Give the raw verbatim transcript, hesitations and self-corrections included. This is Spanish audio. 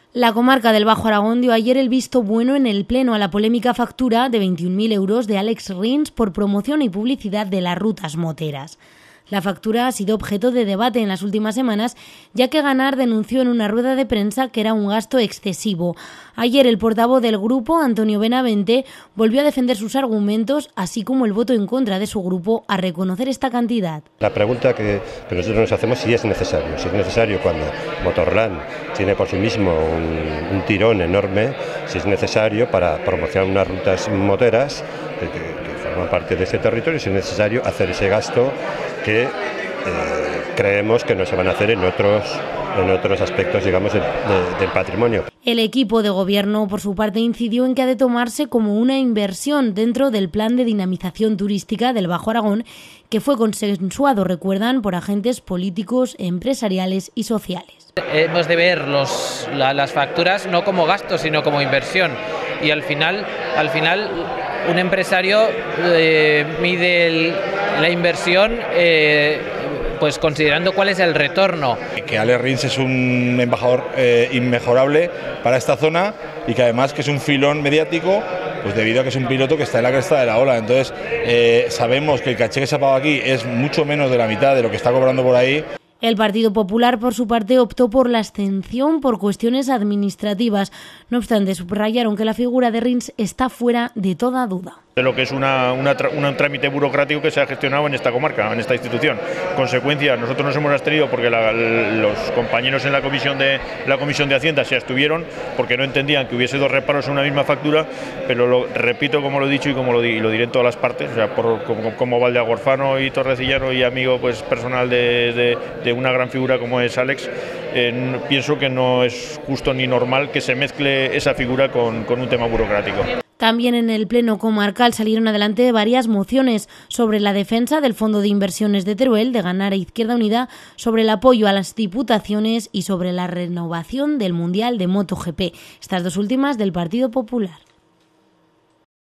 La comarca del Bajo Aragón dio ayer el visto bueno en el Pleno a la polémica factura de veintiún mil euros de Alex Rins por promoción y publicidad de las rutas moteras. La factura ha sido objeto de debate en las últimas semanas, ya que Ganar denunció en una rueda de prensa que era un gasto excesivo. Ayer el portavoz del grupo, Antonio Benavente, volvió a defender sus argumentos, así como el voto en contra de su grupo a reconocer esta cantidad. La pregunta que, que nosotros nos hacemos es si es necesario. Si es necesario cuando Motorland tiene por sí mismo un, un tirón enorme, si es necesario para promocionar unas rutas moteras que, que, que forman parte de ese territorio, si es necesario hacer ese gasto que eh, creemos que no se van a hacer en otros, en otros aspectos, digamos, de, de, del patrimonio. El equipo de gobierno, por su parte, incidió en que ha de tomarse como una inversión dentro del plan de dinamización turística del Bajo Aragón, que fue consensuado, recuerdan, por agentes políticos, empresariales y sociales. Hemos de ver los, la, las facturas no como gasto, sino como inversión. Y al final, al final un empresario eh, mide el, la inversión eh, pues considerando cuál es el retorno. Que Alex Rins es un embajador eh, inmejorable para esta zona y que además que es un filón mediático, pues debido a que es un piloto que está en la cresta de la ola. Entonces eh, sabemos que el caché que se ha pagado aquí es mucho menos de la mitad de lo que está cobrando por ahí. El Partido Popular, por su parte, optó por la abstención por cuestiones administrativas. No obstante, subrayaron que la figura de Rins está fuera de toda duda. De lo que es una, una, un trámite burocrático que se ha gestionado en esta comarca, en esta institución. Consecuencia, nosotros nos hemos abstenido porque la, los compañeros en la comisión de la comisión de Hacienda se abstuvieron porque no entendían que hubiese dos reparos en una misma factura, pero lo repito como lo he dicho y como lo, y lo diré en todas las partes, o sea, por, como, como Valdeagorfano y torrecillano y amigo pues personal de, de, de una gran figura como es Alex, eh, pienso que no es justo ni normal que se mezcle esa figura con, con un tema burocrático. También en el Pleno comarcal salieron adelante varias mociones sobre la defensa del Fondo de Inversiones de Teruel, de Ganar a Izquierda Unida, sobre el apoyo a las diputaciones y sobre la renovación del Mundial de MotoGP, estas dos últimas del Partido Popular.